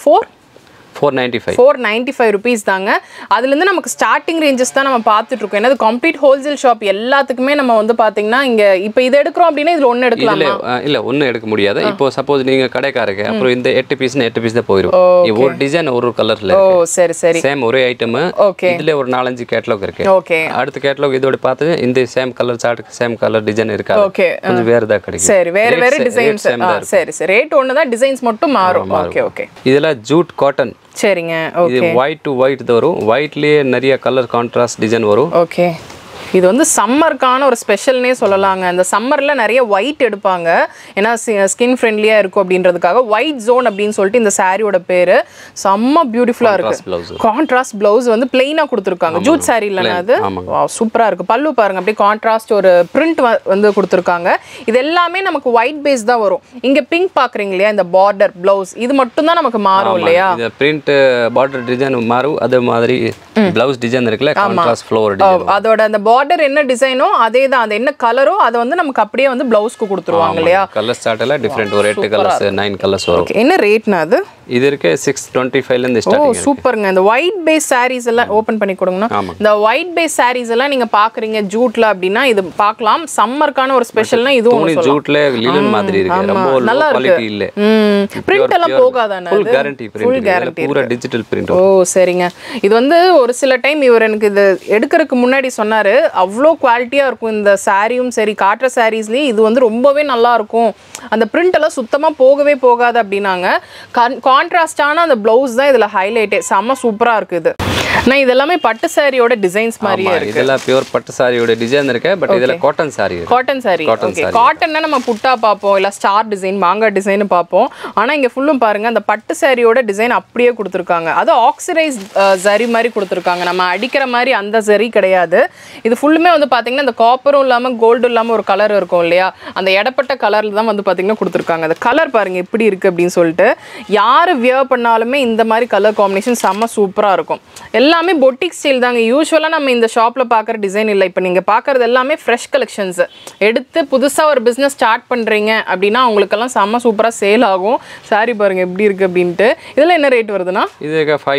495 rupees தாங்க. அதுலேருந்து நமக்கு ஸ்டார்டிங் ரேஞ்சஸ் தான் நம்ம பார்த்துட்டு இருக்கோம். ஏன்னா கம்ப்ளீட் ஹோல்சேல் ஷாப் எல்லாத்துக்குமே நம்ம வந்து பார்த்தீங்கன்னா இங்கே இப்போ இதை எடுக்கிறோம் அப்படின்னா இதில் ஒன்று எடுக்கலாமா? இல்லை ஒன்றும் எடுக்க முடியாது. இப்போ சப்போஸ் நீங்கள் கடைக்காரங்க அப்புறம் இந்த 8 பீஸ்னா 8 பீஸ் தான் போயிடும். ஒரு டிசைன் ஒரு கலரில். ஓ சரி சரி. சேம் ஒரே ஐட்டம். ஓகே. இதில் ஒரு 4-5 கேட்டலாக் இருக்கு. ஓகே. அடுத்த கேட்டலாக் இதோட பார்த்து இந்த same colour chart same colour design இருக்காது. ஓகே. கொஞ்சம் வேறு தான் கிடைக்கும். சரி வேறு டிசைன்ஸ். சரி சரி. ரேட் ஒன்று தான், டிசைன்ஸ் மட்டும் மாறும். Okay okay. இதெல்லாம் ஜூட் காட்டன். சரிங்க. ஓகே. இது ஒயிட் டு ஒயிட் வரும். ஒயிட்லயே நிறைய கலர் கான்ட்ராஸ்ட் டிசைன் வரும். ஓகே. இது வந்து சம்மருக்கான ஒரு ஸ்பெஷல்னே சொல்லலாங்க. அந்த சம்மரில் நிறைய ஒயிட் எடுப்பாங்க. ஏன்னா ஸ்கின் ஃப்ரெண்ட்லியாக இருக்கும் அப்படின்றதுக்காக ஒயிட் ஜோன் அப்படின்னு சொல்லிட்டு இந்த சாரியோட பேர். செம்ம பியூட்டிஃபுல்லாக இருக்குது. கான்ட்ராஸ்ட் ப்ளவுஸ் வந்து பிளெயினாக கொடுத்துருக்காங்க. ஜூட் சாரி இல்லைன்னா அது சூப்பராக இருக்குது. பல்லு பாருங்க அப்படியே கான்ட்ராஸ்ட் ஒரு பிரிண்ட் வந்து கொடுத்துருக்காங்க. இது எல்லாமே நமக்கு ஒயிட் பேஸ் தான் வரும். இங்கே பிங்க் பார்க்குறீங்க இல்லையா? இந்த பார்டர் ப்ளவுஸ் இது மட்டும் தான் நமக்கு மாறும் இல்லையா? இந்த பிரிண்ட் பார்டர் டிசைன் மாறும். அதே மாதிரி ப்ளவுஸ் டிசைன் இருக்குல்ல கான்ட்ராஸ்ட் ஃப்ளோர் டிசைன். அதோட அந்த பார்டர் border என்ன டிசைனோ அதே தான் அது என்ன கலரோ அத வந்து நமக்கு அப்படியே வந்து ப்ளவுஸ்க்கு கொடுத்துருவாங்க இல்லையா கலர் ஸ்டார்ட் எல்லாம் டிஃபரண்ட் ஒரு 8 கலர்ஸ் 9 கலர்ஸ் வரும் என்ன ரேட்னா அது இது இருக்கு 625 ல இருந்து ஸ்டார்டிங் இருக்கு சூப்பர்ங்க இந்த ஒயிட் பேஸ் sarees எல்லாம் ஓபன் பண்ணி கொடுங்கனா இந்த ஒயிட் பேஸ் sarees எல்லாம் நீங்க பாக்குறீங்க ஜூட்ல அப்படினா இது பார்க்கலாம் சம்மர்க்கான ஒரு ஸ்பெஷல்னா இதுவும் சொல்லலாம் ஜூட்ல லினன் மாதிரி இருக்கு ரொம்ப லோ குவாலிட்டி இல்ல பிரிண்ட் எல்லாம் போகாதானே full guarantee print பூரா டிஜிட்டல் பிரிண்ட் ஓ சரிங்க இது வந்து ஒரு சில டைம் இவர் எனக்கு இது எடுக்கிறதுக்கு முன்னாடி சொன்னாரு அவ்ளோ குவாலிட்டியா இருக்கும் இந்த சாரியும் சரி காட்ற சாரீஸ்லயே இது வந்து ரொம்பவே நல்லா இருக்கும் அந்த பிரிண்ட் எல்லாம் சுத்தமா போகவே போகாது அப்படினாங்க கான்ட்ராஸ்டான அந்த ப்ளவுஸ் தான் இதுல ஹைலைட் செம்ம சூப்பரா இருக்கு இது நான் இதெல்லாம் பட்டு சாரியோட டிசைன்ஸ் மாதிரியே இருக்கு இதெல்லாம் பியூர் பட்டு சாரியோட டிசைன் இருக்கு பட் இதெல்லாம் cotton sari cotton sari okay காட்டன்னா நம்ம புட்டா பாப்போம் இல்ல ஸ்டார் டிசைன் மாங்கா டிசைன் பாப்போம் ஆனா இங்க ஃபுல்லும் பாருங்க அந்த பட்டு சாரியோட டிசைன் அப்படியே கொடுத்திருக்காங்க அது ஆக்சிடைஸ் ஜரி மாதிரி கொடுத்திருக்காங்க நம்ம அடிக்கிற மாதிரி அந்த ஜரி கிடையாது இது ஃபுல்லுமே வந்து பாத்தீங்கன்னா இந்த காப்பரும் இல்லாம கோல்டும் இல்லாம ஒரு கலர் இருக்கும் இல்லையா அந்த எடப்பட்ட கலர்ல தான் வந்து பாத்தீங்கன்னா கொடுத்திருக்காங்க அந்த கலர் பாருங்க எப்படி இருக்கு அப்படின்னு சொல்லிட்டு யாரு வியர் பண்ணாலுமே இந்த மாதிரி கலர் காம்பினேஷன் செம்ம சூப்பரா இருக்கும் எல்லாமே பொட்டிக் ஸ்டைல் தாங்க யூசுவலா நம்ம இந்த ஷாப்ல பார்க்குற டிசைன் இல்லை இப்போ நீங்க பார்க்குறது எல்லாமே ஃப்ரெஷ் கலெக்ஷன்ஸ் எடுத்து புதுசா ஒரு பிசினஸ் ஸ்டார்ட் பண்றீங்க அப்படின்னா உங்களுக்கெல்லாம் செம்ம சூப்பரா சேல் ஆகும் சாரி பாருங்க எப்படி இருக்கு அப்படின்ட்டு இதெல்லாம் என்ன ரேட் வருதுன்னா இது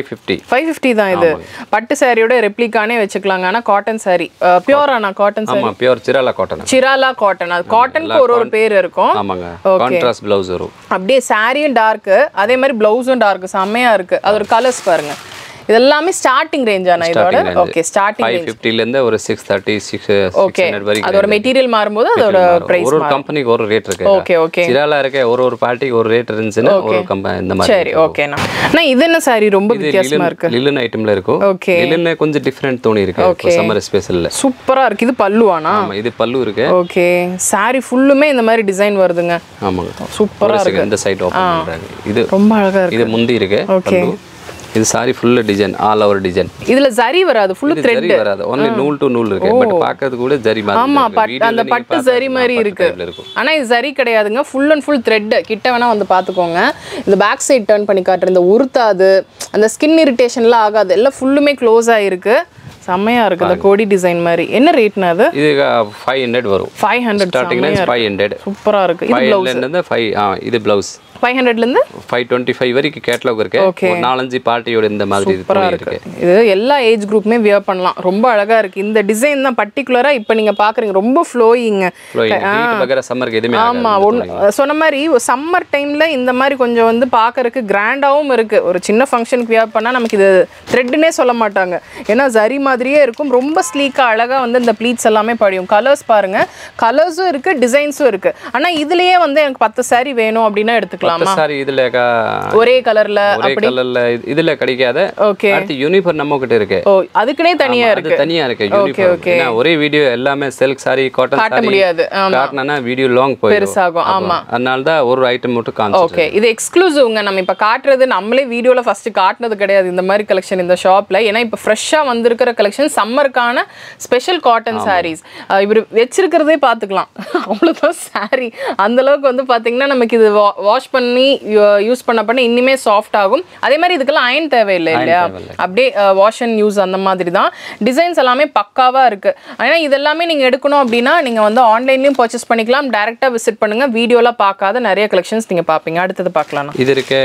550 தான் இது பட்டு சாரியோட ரெப்ளிகானே வச்சுக்கலாங்க ஆனா காட்டன் சாரி பியூரானா காட்டன் சாரி ஆமா பியூர் சிராலா காட்டன் அது காட்டனுக்கு ஒரு பேர் இருக்கும் ஆமாங்க கான்ட்ராஸ்ட் ப்ளவுஸ் வரும் அப்படியே சாரியும் டார்க் அதே மாதிரி ப்ளவுஸும் டார்க் செம்மையா இருக்கு அது ஒரு கலர்ஸ் பாருங்க இதெல்லாம் ஸ்டார்டிங் ரேஞ்ச் ஆனா இதோட ஓகே ஸ்டார்டிங் 550 ல இருந்து ஒரு 630 600 வரைக்கும் அது ஒரு மெட்டீரியல் மாறும்போது அதோட பிரைஸ் ஒரு கம்பெனிக்கு ஒரு ரேட் இருக்கு ஓகே சிராலா இருக்க ஒரு பார்ட்டிக்கு ஒரு ரேட் இருந்துச்சுனா ஒரு கம்பெனி இந்த மாதிரி சரி ஓகேனா நான் இது என்ன சாரி ரொம்ப வித்தியாசமா இருக்கு லிலன் ஐட்டம்ல இருக்கும் லிலன் கொஞ்சம் டிஃபரண்ட் தோணி இருக்கு சம்மர் ஸ்பெஷல்ல சூப்பரா இருக்கு இது பல்லுவானா ஆமா இது பல்லு இருக்கு ஓகே சாரி ஃபுல்லுமே இந்த மாதிரி டிசைன் வருதுங்க ஆமாங்க சூப்பரா இருக்கு இந்த சைடு ஓபன் பண்றாங்க இது ரொம்ப அழகா இருக்கு இது முந்தி இருக்கு பல்லு இது sari full design all over design இதுல ஜரி வராது ஃபுல் த்ரெட் ஜரி வராது only நூல் டு நூல் இருக்கு பட் பார்க்கிறது கூட ஜரி மாதிரி ஆமா அந்த பட்டு ஜரி மாதிரி இருக்கு ஆனா இது ஜரி கிடையாதுங்க ஃபுல் அண்ட் ஃபுல் த்ரெட் கிட்ட வேணா வந்து பாத்துக்கோங்க இந்த பேக் சைடு டர்ன் பண்ணி காட்டுற இந்த உருத்தாது அந்த ஸ்கின் இரிட்டேஷன்லாம் ஆகாது எல்லாம் ஃபுல்லுமே க்ளோஸ் ஆயிருக்கு செம்மையா இருக்கு இந்த கோடி டிசைன் மாதிரி என்ன ரேட்னா அது இது 500 வரும் 500 ஸ்டார்டிங் ரேஞ்ச் 500 சூப்பரா இருக்கு இது ப்ளவுஸ் இருந்து 5 இது ப்ளவுஸ் 500 ல இருந்து 525 வரைக்கும் கேட்டலாக் இருக்கு ஒரு 4-5 பார்ட்டியோட இந்த மாதிரி இருக்கு இது எல்லா ஏஜ் குரூப்மே வியர் பண்ணலாம் ரொம்ப அழகா இருக்கு இந்த டிசைன் தான் பர்టిక్యులரா இப்போ நீங்க பாக்குறீங்க ரொம்ப ஃப்ளோயிங் ஹீட் வகர சம்மருக்கு எதுமே ஆமா சொன்ன மாதிரி சம்மர் டைம்ல இந்த மாதிரி கொஞ்சம் வந்து பாக்குறதுக்கு கிராண்டாவும் இருக்கு ஒரு சின்ன ஃபங்க்ஷனுக்கு வியர் பண்ணா நமக்கு இது த்ரெட்னே சொல்ல மாட்டாங்க ஏன்னா ஜரி மாதிரியே இருக்கும் ரொம்ப ஸ்லீக்கா அழகா வந்து இந்த ப்ளீட்ஸ் எல்லாமே படியும் கலர்ஸ் பாருங்க கலர்ஸும் இருக்கு டிசைன்ஸும் இருக்கு ஆனா இதுலயே வந்து எனக்கு 10 சாரி வேணும் அப்படினா எடுத்துக்கலாம் சாரி இதுல ஒரே கலர்ல அப்படி கலர்ல இதுல கிடைக்காத அடுத்து யூனிஃபார்ம் நம்ம கிட்ட இருக்கு ஓ அதுக்குனே தனியா இருக்கு யூனிஃபார்ம் ஏனா ஒரே வீடியோ எல்லாமே சில்க் சாரி காட்டன் சாரி காட்ட முடியாது காட்டனா வீடியோ லாங் போயிடும் பெருசாகும் ஆமா அதனால தான் ஒரு ஐட்டம் மட்டும் காமிச்சேன் ஓகே இது எக்ஸ்க்ளூசிவ்ங்க நம்ம இப்ப காட்றது நம்மளே வீடியோல ஃபர்ஸ்ட் காட்னது கிடையாது இந்த மாதிரி கலெக்ஷன் இந்த ஷாப்ல ஏனா இப்ப ஃப்ரெஷ்ஷா வந்திருக்கிற கலெக்ஷன் சம்மர்க்கான ஸ்பெஷல் காட்டன் சாரீஸ் இவர் வெச்சிருக்கிறதே பாத்துக்கலாம் அவ்வளவுதான் சாரி அந்த அளவுக்கு வந்து பாத்தீங்கன்னா நமக்கு இது வாஷ் பண்ணி யூஸ் பண்ண இன்னுமே சாஃப்ட் ஆகும் அதே மாதிரி இதுக்கெல்லாம் அயன் தேவையில்லை இல்லையா அப்படியே வாஷ் அண்ட் யூஸ் அந்த மாதிரி தான் டிசைன்ஸ் எல்லாமே பக்காவா இருக்கு ஆனா இதெல்லாமே நீங்க எடுக்கணும் அப்படின்னா நீங்க வந்து ஆன்லைன்லயும் பர்ச்சேஸ் பண்ணிக்கலாம் டைரக்டா விசிட் பண்ணுங்க வீடியோல பார்க்காத நிறைய கலெக்ஷன்ஸ் நீங்க பாப்பீங்க அடுத்து பார்க்கலாம் இது இருக்கு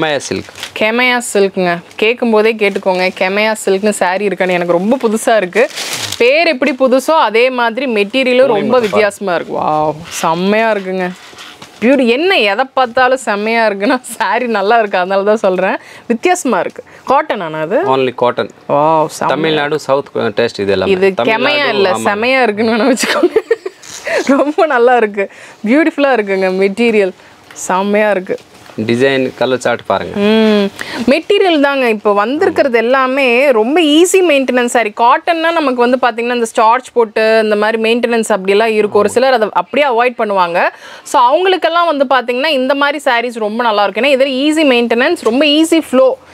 கெமையா சில்க்ங்க கேட்கும் போதே கேட்டுக்கோங்க கெமையா சில்க்னு சாரி இருக்கான்னு எனக்கு ரொம்ப புதுசா இருக்கு பேர் எப்படி புதுசோ அதே மாதிரி மெட்டீரியலும் ரொம்ப வித்தியாசமா இருக்கு வாவ் செம்மையா இருக்குங்க பியூர் என்ன எதை பார்த்தாலும் செம்மையா இருக்குன்னா சாரி நல்லா இருக்கு அதனால தான் சொல்றேன் வித்தியாசமா இருக்கு காட்டன் ஆனா அது only cotton wow Tamil Nadu south taste இதெல்லாம் இது கெமையா இல்ல செம்மையா இருக்குன்னு வெச்சுக்கோங்க ரொம்ப நல்லா இருக்கு பியூட்டிஃபுல்லா இருக்குங்க மெட்டீரியல் செம்மையா இருக்கு டிசைன் கலர் சார்ட் பாருங்க மெட்டீரியல் தாங்க இப்போ வந்திருக்கிறது எல்லாமே ரொம்ப ஈஸி மெயின்டெனன்ஸ் சாரி காட்டன்னா நமக்கு வந்து பாத்தீங்கன்னா இந்த ஸ்டார்ச் போட்டு இந்த மாதிரி மெயின்டெனன்ஸ் அப்படிலாம் இருக்கும் ஒரு சிலர் அதை அப்படியே அவாய்ட் பண்ணுவாங்க ஸோ அவங்களுக்கெல்லாம் வந்து பாத்தீங்கன்னா இந்த மாதிரி சாரீஸ் ரொம்ப நல்லா இருக்கும் ஏன்னா இதில் ஈஸி மெயின்டெனன்ஸ் ரொம்ப ஈஸி ஃப்ளோ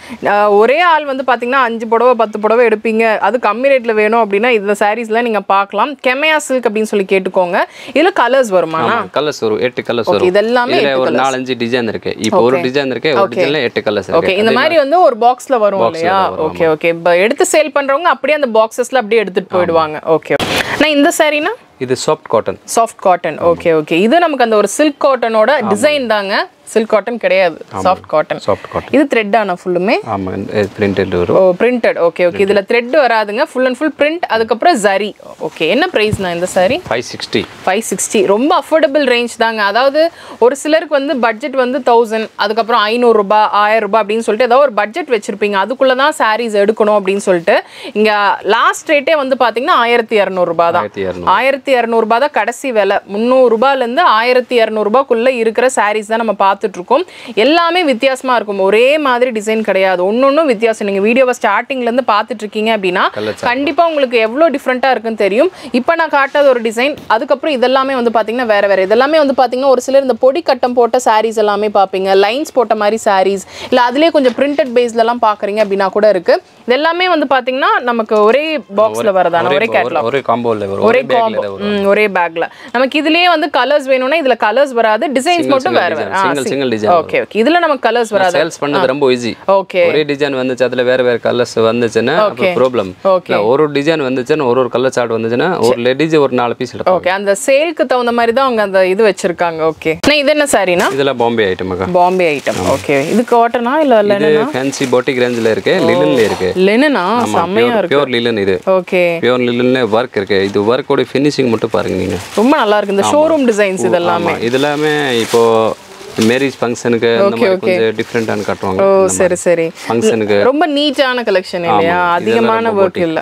ஒரே ஆள் வந்து பாத்தீங்கன்னா 5 புடவை 10 புடவை எடுப்பீங்க, அது கம்மி ரேட்ல வேணும் அப்படின்னா இந்த சாரீஸ்லாம் நீங்க பார்க்கலாம். கெமையா சில்க் அப்படின்னு சொல்லி கேட்டுக்கோங்க. இதுல கலர்ஸ் வருமானா? கலர்ஸ் வரும், 8 கலர்ஸ் வரும். இதெல்லாம் இதுல ஒரு 4-5 டிசைன் இருக்கு. இப்போ ஒரு டிசைன் இருக்கு, ஒரு டிசைன்ல 8 கலர்ஸ் இருக்கு. ஓகே, இந்த மாதிரி வந்து ஒரு பாக்ஸ்ல வரும் இல்லையா? Okay okay. எடுத்து சேல் பண்றவங்க அப்படியே அந்த பாக்ஸஸ்ல அப்படியே எடுத்துட்டு போயிடுவாங்க. ஓகே. நான் இந்த சாரீனா இது soft cotton. Soft cotton. Okay okay. இது நமக்கு அந்த ஒரு சில்க் காட்டனோட டிசைன் தாங்க. சில்க் காட்டன் கிடையாது, சாஃப்ட் காட்டன். Soft cotton. இது த்ரெட் ஆனா ஃபுல்லுமே? ஆமா, பிரிண்டட் வரும். ஓ, பிரிண்டட். Okay okay. இதுல த்ரெட் வராதுங்க, ஃபுல் அண்ட் ஃபுல் பிரிண்ட். அதுக்கு அப்புறம் ஜரி. ஓகே. என்ன பிரைஸ்னா இந்த சாரி? 560. 560. ரொம்ப அஃபோர்டபிள் ரேஞ்ச் தாங்க. அதாவது ஒரு சிலருக்கு வந்து பட்ஜெட் வந்து 1000, அதுக்கு அப்புறம் 500 ரூபாய் 1000 ரூபாய் அப்படின்னு சொல்லிட்டு ஏதாவது ஒரு பட்ஜெட் வச்சிருப்பீங்க, அதுக்குள்ள தான் சாரீஸ் எடுக்கணும் அப்படின்னு சொல்லிட்டு இங்க லாஸ்ட் ரேட்டே வந்து பாத்தீங்கன்னா 1200 ரூபாய் தான். 1200 ரூபாய் தான் கடைசி விலை. 300 ரூபாயில இருந்து 1200 ரூபாய்க்குள்ள இருக்கிற சாரீஸ் தான் நம்ம பார்த்துட்டு இருக்கோம். எல்லாமே வித்தியாசமா இருக்கும், ஒரே மாதிரி டிசைன் கிடையாது, ஒன்னொன்னும் வித்தியாசம். நீங்க வீடியோவை ஸ்டார்டிங்ல இருந்து பார்த்துட்டு இருக்கீங்க அப்படின்னா கண்டிப்பா உங்களுக்கு எவ்வளவு டிஃபரெண்டா இருக்குன்னு தெரியும். இப்போ நான் காட்டாத ஒரு டிசைன், அதுக்கப்புறம் இதெல்லாமே வந்து பாத்தீங்கன்னா வேற வேற. இதெல்லாமே வந்து பாத்தீங்கன்னா ஒரு சிலர் இந்த பொடி கட்டம் போட்ட சாரீஸ் எல்லாமே பாப்பீங்க, லைன்ஸ் போட்ட மாதிரி சாரீஸ், இல்ல அதுலயே கொஞ்சம் பிரிண்டட் பேஸ்ல எல்லாம் பாக்குறீங்க அப்படின்னா கூட இருக்கு. இதெல்லாமே வந்து பாத்தீங்கன்னா நமக்கு ஒரே பாக்ஸ்ல வரதான, ஒரே கேட்டலாக், ஒரே காம்போல வரும், ஒரே காம்போ, ஒரே பேக்ல. நமக்கு இதுலயே வந்து கலர்ஸ் வேணும்னா இதுல கலர்ஸ் வராது, டிசைன்ஸ் மட்டும் வேற வேற. Single design. Okay okay. இதுல நமக்கு கலர்ஸ் வராது. சேல்ஸ் பண்ணது ரொம்ப ஈஸி. ஓகே. ஒரே டிசைன் வந்துச்சு, அதுல வேற வேற கலர்ஸ் வந்துச்சுன்னா அப்ப ப்ராப்ளம். ஒரு டிசைன் வந்துச்சுன்னா ஒரு கலர் சார்ட் வந்துச்சுன்னா ஒரு லேடிஸ் ஒரு 4 பீஸ் எடுப்பாங்க. ஓகே. அந்த சேல்க்கு தகுந்த மாதிரி தான் அவங்க அந்த இது வச்சிருக்காங்க. ஓகே. இது என்ன சாரினா? இதெல்லாம் Bombay item. Bombay item. Okay. இது காட்டனா இல்ல லெனனா? இது ஃபேன்சி பொட்டிக் ரேஞ்சில இருக்கு, லினன்ல இருக்கு. லெனனா? செமையா இருக்கு. பியூர் லினன் இது. ஓகே. பியூர் லினன்ல வர்க் இருக்கு. இது வர்க்கோட ஃபினிஷிங் மட்டும் பாருங்க நீங்க. ரொம்ப நல்லா இருக்கு இந்த ஷோரூம் டிசைன்ஸ் இதெல்லாம். இதெல்லாமே இப்போ மேரேஜ் ஃபங்க்ஷனுக்கு அந்த மாதிரி கொஞ்சம் டிஃபரண்டான காட்டுவாங்க. ஓ சரி சரி. ஃபங்க்ஷனுக்கு ரொம்ப நீட்டான கலெக்ஷன் இல்லையா? அதிகமான வர்க் இல்ல.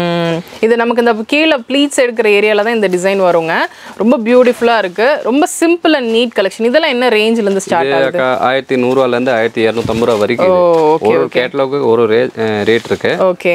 இது நமக்கு இந்த கீழ ப்ளீட்ஸ் எடுக்கிற ஏரியால தான் இந்த டிசைன் வருங்க. ரொம்ப பியூட்டிஃபுல்லா இருக்கு. ரொம்ப சிம்பிள் அண்ட் நீட் கலெக்ஷன். இதெல்லாம் என்ன ரேஞ்சில இருந்து ஸ்டார்ட் ஆகுது? 1100 ரூபாயில இருந்து 1250 ரூபாய் வரைக்கும். ஒரு கேட்டலாக் ஒரு ரேட் இருக்கு. ஓகே.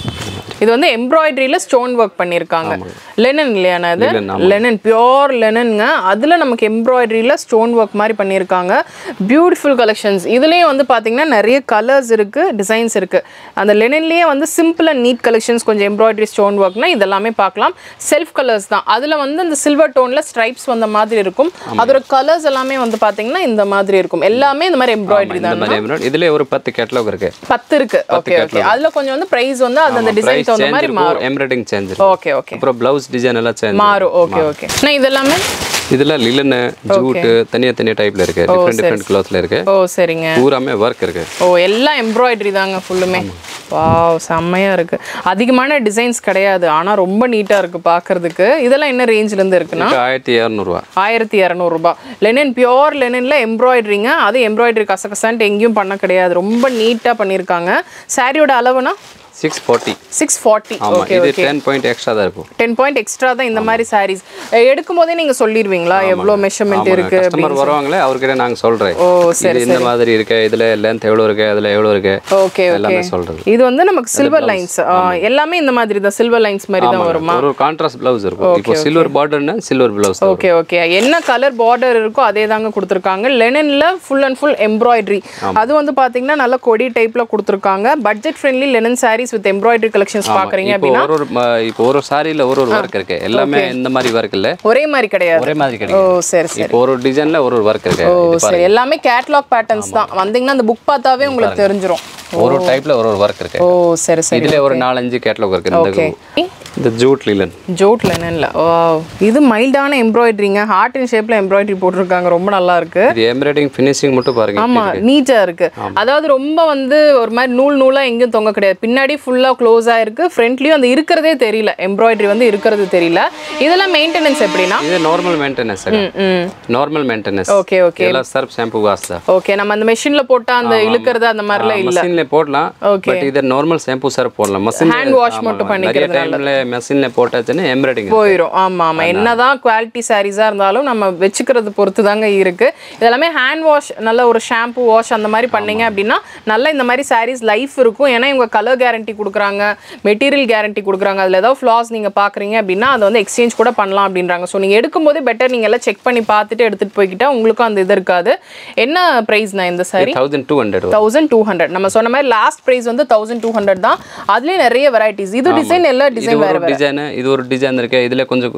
இது வந்து எம்ப்ராய்டரியில ஸ்டோன் ஒர்க் பண்ணிருக்காங்க. லெனன் இல்லையா? அது லெனன், பியூர் லெனன்ங்க. அதுல நமக்கு எம்ப்ராய்டரியில ஸ்டோன் ஒர்க் மாதிரி பண்ணிருக்காங்க. Beautiful collections. இதுலயே வந்து பாத்தீங்கன்னா நிறைய கலர்ஸ் இருக்கு, டிசைன்ஸ் இருக்கு. அந்த லெனன்லயே வந்து சிம்பிள் அண்ட் நீட் கலெக்ஷன்ஸ், கொஞ்சம் எம்ப்ராய்டரி ஸ்டோன் ஒர்க்னா இதெல்லாமே பார்க்கலாம். செல்ஃப் கலர்ஸ் தான். அதுல வந்து அந்த சில்வர் டோன்ல ஸ்ட்ரைப்ஸ் வந்த மாதிரி இருக்கும். அதோட கலர்ஸ் எல்லாமே வந்து பாத்தீங்கன்னா இந்த மாதிரி இருக்கும். எல்லாமே இந்த மாதிரி எம்ப்ராய்டரி தான். இதுல ஒரு 10 கேட்டலாக் இருக்கு. 10 இருக்கு. Okay okay. அதுல கொஞ்சம் வந்து பிரைஸ் வந்து அந்த டிசைன் தகுந்த மாதிரி மாறும். Embroidering change. Okay okay. அப்புறம் ப்ளவுஸ் டிசைன் எல்லாம் சேஞ்ச் மாறும். Okay okay. நான் இதெல்லாம் இதெல்லாம் லிலன், ஜூட் தனியா டைப்ல இருக்கு. டிஃபரண்ட் கிளாத்ல இருக்கு. ஓ சரிங்க. பூராமே வர்க் இருக்கு. ஓ எல்லாம் எம்ப்ராய்டரி தாங்க ஃபுல்லுமே. வாவ் செம்மையா இருக்கு. அதிகமான டிசைன்ஸ் கிடையாது, ஆனா ரொம்ப நீட்டா இருக்கு பாக்குறதுக்கு. இதெல்லாம் என்ன ரேஞ்சில இருந்து இருக்குன்னா 1200 ரூபாய். 1200 ரூபாய். லெனின், பியூர் லெனின்ல எம்ப்ராய்டரிங்க. அது எம்ப்ராய்டரி கசகசான்ட்டு எங்கேயும் பண்ண கிடையாது, ரொம்ப நீட்டா பண்ணிருக்காங்க. சாரியோட அளவுனா 640. 640. ஓகே இது 10 பாயிண்ட் எக்ஸ்ட்ரா தான் இருக்கும். 10 பாயிண்ட் எக்ஸ்ட்ரா தான் இந்த மாதிரி சாரீஸ். எடுக்கும்போதே நீங்க சொல்லிடுவீங்களா எவ்வளவு மெஷர்மென்ட் இருக்கு? கஸ்டமர் வருவாங்களே அவர்கிட்ட நாங்க சொல்றேன். ஓ சரி இந்த மாதிரி இருக்கு, இதுல லெந்த் எவ்வளவு இருக்கு, அதுல எவ்வளவு இருக்கு. ஓகே எல்லாமே சொல்றது. இது வந்து நமக்கு சில்வர் லைன்ஸ் எல்லாமே இந்த மாதிரி தான், சில்வர் லைன்ஸ் மாதிரி தான் வருமா? ஒரு கான்ட்ராஸ்ட் ப்ளவுஸ் இருக்கும். இப்போ சில்வர் பார்டர்னா சில்வர் ப்ளவுஸ். Okay okay. என்ன கலர் பார்டர் இருக்கோ அதே தாங்க கொடுத்திருக்காங்க. லெனின்ல ஃபுல் அண்ட் ஃபுல் எம்ப்ராய்டரி. அது வந்து பாத்தீங்கன்னா நல்ல கொடி டைப்ல கொடுத்திருக்காங்க. Budget friendly linen sarees with embroidery collections பாக்குறீங்க அப்படினா இப்போ ஒரு சாரில ஒரு வர்க் இருக்கு. எல்லாமே இந்த மாதிரி வர்க் இல்ல, ஒரே மாதிரி கிடையாது. ஒரே மாதிரி கிடையாது. ஓ சரி சரி. இப்போ ஒரு டிசைன்ல ஒரு வர்க் இருக்கு. ஓ சரி. எல்லாமே கேட்டலாக் பேட்டர்ன்ஸ் தான். வந்தீங்கன்னா அந்த புக் பார்த்தாவே உங்களுக்கு தெரிஞ்சிரும். ஒரு டைப்ல ஒரு வர்க் இருக்கு. ஓ சரி சரி. இதுல ஒரு 4-5 கேட்டலாக் இருக்கு. இந்த ஜூட் லினன். ஜூட் லினன்ல வாவ். இது மைல்டான எம்ப்ராய்டரிங்க. ஹார்ட் இன் ஷேப்ல எம்ப்ராய்டரி போட்டுருக்காங்க. ரொம்ப நல்லா இருக்கு. இது எம்ப்ராய்டரிங் ஃபினிஷிங் மட்டும் பாருங்க. ஆமா நீட்டா இருக்கு. அதாவது ரொம்ப வந்து ஒரு மாதிரி நூல் நூலா எங்கேயும் தொங்க கிடையாது. பின்னாடி ஃபுல்லா க்ளோஸா இருக்கு. ஃப்ரண்ட்லயும் அந்த இருக்கிறதே தெரியல, எம்ப்ராய்டரி வந்து இருக்கிறது தெரியல. இதெல்லாம் மெயின்டெனன்ஸ் எப்படினா? இது normal maintenance. Normal maintenance. Okay okay. எல்லாம் சர்ஃப் ஷாம்பு வாஷ் தான். ஓகே. நம்ம அந்த மெஷின்ல போட்டா அந்த இழுக்கிறது அந்த மாதிரிலாம் இல்ல. மெஷின்ல போடலாம். பட் இது நார்மல் ஷாம்பு சர்ஃப் போடலாம். மெஷின் ஹேண்ட் வாஷ் மட்டும் பண்ணிக்கிறதுனால மெஷின்ல போட்டாச்சுன்னா எம்ப்ராய்டரிங் போயிடும். ஆமா ஆமா. என்னதான் குவாலிட்டி சாரீஸா இருந்தாலும் நம்ம வெச்சுக்கிறது பொறுத்து தாங்க இருக்கு. இதெல்லாமே ஹேண்ட் வாஷ், நல்ல ஒரு ஷாம்பு வாஷ் அந்த மாதிரி பண்ணீங்க அப்படின்னா நல்ல இந்த மாதிரி சாரீஸ் லைஃப் இருக்கும். ஏன்னா இவங்க கலர் கேரண்டி கொடுக்குறாங்க, மெட்டீரியல் கேரண்டி கொடுக்குறாங்க. அதுல ஏதாவது ஃப்ளாஸ் நீங்க பாக்குறீங்க அப்படின்னா அதை வந்து எக்ஸ்சேஞ்ச் கூட பண்ணலாம் அப்படின்றாங்க. ஸோ நீங்க எடுக்கும்போது பெட்டர் நீங்க எல்லாம் செக் பண்ணி பார்த்துட்டு எடுத்துட்டு போய்கிட்டா உங்களுக்கும் அந்த இது இருக்காது. என்ன பிரைஸ்னா இந்த சாரி? 1200. 1200. நம்ம சொன்ன சொன்ன மாதிரி லாஸ்ட் பிரைஸ் வந்து 1200 தான். அதுலயே நிறைய வெரைட்டிஸ். இது டிசைன் எல்லா டிசைன் வேற வேற. டிசைன் இது ஒரு டிசைன் இருக்கு. இதுல கொஞ்சம்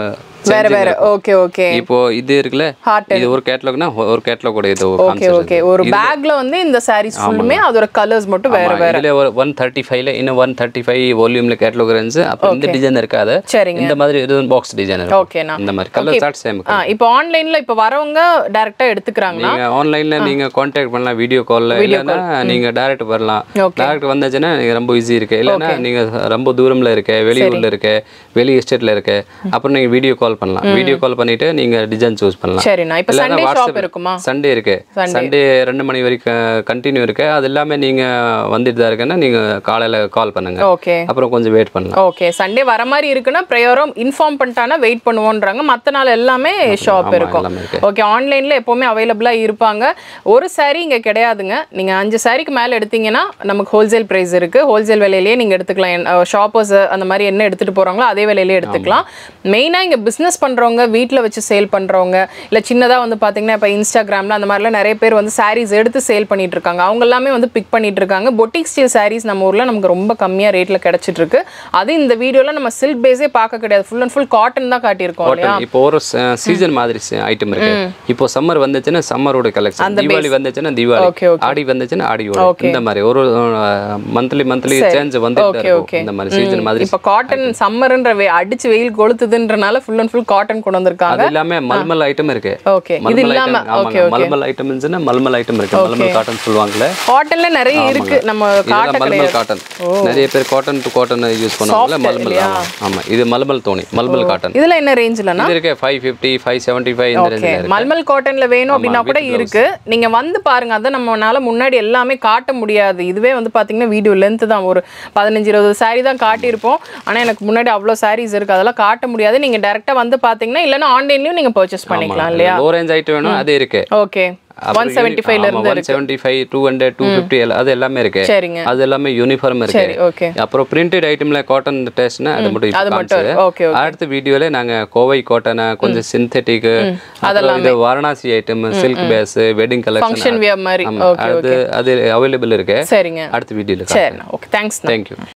வேற வேற. Okay okay. இப்போ இது இருக்குல இது ஒரு கேட்டலாக்னா ஒரு கேட்டலாக் கூட இது ஓகே ஓகே. ஒரு பேக்ல வந்து இந்த sarees ஃபுல்லுமே அதோட கலர்ஸ் மட்டும் வேற வேற. இதுல ஒரு 135 ல இன்னும் 135 வால்யூம்ல கேட்டலாக் இருந்துச்சு. அப்ப இந்த டிசைன் இருக்காது. இந்த மாதிரி இது பாக்ஸ் டிசைன் இருக்கு. ஓகேனா. இந்த மாதிரி கலர் சார்ட் சேம். இப்போ ஆன்லைன்ல இப்போ வரவங்க டைரக்ட்டா எடுத்துக்கறாங்கன்னா நீங்க ஆன்லைன்ல நீங்க கான்டாக்ட் பண்ணலாம் வீடியோ கால்ல இல்லனா நீங்க டைரக்ட் வரலாம். டைரக்ட் வந்தாச்சுனா ரொம்ப ஈஸி இருக்கு. இல்லனா நீங்க ரொம்ப தூரம்ல இருக்க வெளியூர்ல இருக்க வெளி எஸ்டேட்ல இருக்க அப்புறம் நீங்க வீடியோ கால் பண்ணலாம். வீடியோ கால் பண்ணிட்டு நீங்க டிசைன் சூஸ் பண்ணலாம். சரினா. இப்போ சண்டே ஷாப் இருக்குமா? சண்டே இருக்கு. சண்டே 2 மணி வரைக்கும் கண்டினியூ இருக்கு. அது எல்லாமே நீங்க வந்துட்டு தான் இருக்கேன்னா நீங்க காலையில கால் பண்ணுங்க. ஓகே. அப்புறம் கொஞ்சம் வெயிட் பண்ணலாம். ஓகே. சண்டே வர மாதிரி இருக்குன்னா ப்ரையரும் இன்ஃபார்ம் பண்ணிட்டானா வெயிட் பண்ணுவோன்றாங்க. மத்த நாள் எல்லாமே ஷாப் இருக்கும். ஓகே. ஆன்லைன்ல எப்பவுமே அவைலபிளா இருப்பாங்க. ஒரு saree இங்க கிடையாதுங்க. நீங்க 5 சாரிக்கு மேல எடுத்தீங்கன்னா நமக்கு ஹோல்சேல் பிரைஸ் இருக்கு. ஹோல்சேல் விலையிலேயே நீங்க எடுத்துக்கலாம். ஷாப்பர்ஸ் அந்த மாதிரி என்ன எடுத்துட்டு போறாங்களோ அதே விலையிலேயே எடுத்துக்கலாம். மெயினா இங்க பிசினஸ் பண்றவங்க வீட்ல வச்சு சேல் பண்றவங்க இல்ல சின்னதா வந்து பாத்தீங்கன்னா இப்ப இன்ஸ்டாகிராம்ல அந்த மாதிரிலாம் நிறைய பேர் வந்து sarees எடுத்து சேல் பண்ணிட்டு இருக்காங்க. அவங்க எல்லாமே வந்து பிக் பண்ணிட்டு இருக்காங்க. பொட்டிக் ஸ்டைல் sarees நம்ம ஊர்ல நமக்கு ரொம்ப கம்மியா ரேட்ல கிடைச்சிட்டு இருக்கு. அது இந்த வீடியோல நம்ம சில்க் பேஸே பார்க்க கிடையாது. ஃபுல் அண்ட் ஃபுல் காட்டன் தான் காட்டியிருக்கோம் இல்லையா? இப்போ ஒரு சீசன் மாதிரி ஐட்டம் இருக்கு. இப்போ சம்மர் வந்துச்சுன்னா சம்மரோட கலெக்ஷன், தீபாவளி வந்துச்சுன்னா தீபாவளி, ஆடி வந்துச்சுன்னா ஆடியோட, இந்த மாதிரி ஒரு மந்த்லி சேஞ்ச் வந்துட்டே இருக்கும். இந்த மாதிரி சீசன் மாதிரி. இப்போ காட்டன் சம்மர்ன்ற அடிச்சு வெயில் கொளுத்துதுன்றனால ஃபுல் அண்ட் ஃபுல் காட்டன் கொண்டு வந்திருக்காங்க. அது எல்லாமே மல்மல் ஐட்டம் இருக்கு. ஓகே. இது இல்லாம ஓகே ஓகே மல்மல் ஐட்டம்ஸ்னா மல்மல் ஐட்டம் இருக்கு. மல்மல் காட்டன் சொல்வாங்கல. காட்டன்ல நிறைய இருக்கு. நம்ம காட்டன் மல்மல் காட்டன் நிறைய பேர் காட்டன் டு காட்டன் யூஸ் பண்ணுவாங்கல. மல்மல். ஆமா இது மல்மல் தோனி மல்மல் காட்டன். இதுல என்ன ரேஞ்ச்லனா? இது இருக்கு 550 575 இந்த ரேஞ்ச்ல இருக்கு. மல்மல் காட்டன்ல வேணும் அப்படினா கூட இருக்கு. நீங்க வந்து பாருங்க. அத நம்மனால முன்னாடி எல்லாமே காட்ட முடியாது. இதுவே வந்து பாத்தீங்கன்னா வீடியோ லெந்த் தான். ஒரு 15-20 saree தான் காட்டியிருப்போம். ஆனா எனக்கு முன்னாடி அவ்ளோ sarees இருக்கு. அதெல்லாம் காட்ட முடியாது. நீங்க டைரக்ட்டா வந்து பாத்தீங்கன்னா இல்லனா ஆன்லைன்லயும் நீங்க பர்சேஸ் பண்ணிக்கலாம் இல்லையா? லோ ரேஞ்ச் ஐட்டம் வேணும் அது இருக்கு. ஓகே. 175 ல இருந்து இருக்கு. 175 200 250 அது எல்லாமே இருக்கு. அது எல்லாமே யூனிஃபார்ம் இருக்கு. சரி ஓகே. அப்புறம் பிரிண்டட் ஐட்டம்ல காட்டன் டெஸ்ட்னா அது மட்டும் ஓகே. அடுத்த வீடியோல நாங்க கோவை காட்டன் கொஞ்சம் சிந்தெட்டிக் அதெல்லாம் இது Varanasi item silk base wedding collection function wear மாதிரி அது அவேilable இருக்கு. சரிங்க. அடுத்த வீடியோல சரி ஓகே. தேங்க்ஸ். Thank you.